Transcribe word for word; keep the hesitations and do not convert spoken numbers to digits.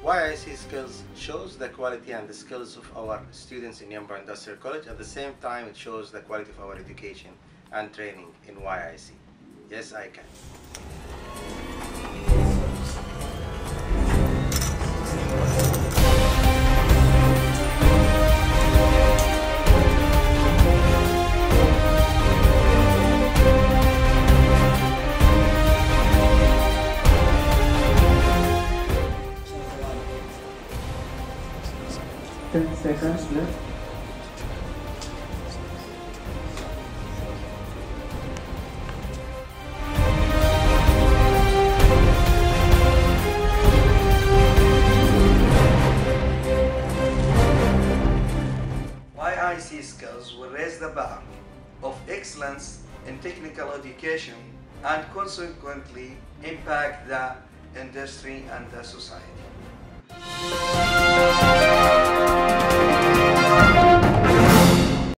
Y I C skills shows the quality and the skills of our students in Yanbu Industrial College. At the same time, it shows the quality of our education and training in Y I C. Yes, I can. ten seconds left. Y I C skills will raise the bar of excellence in technical education and consequently impact the industry and the society.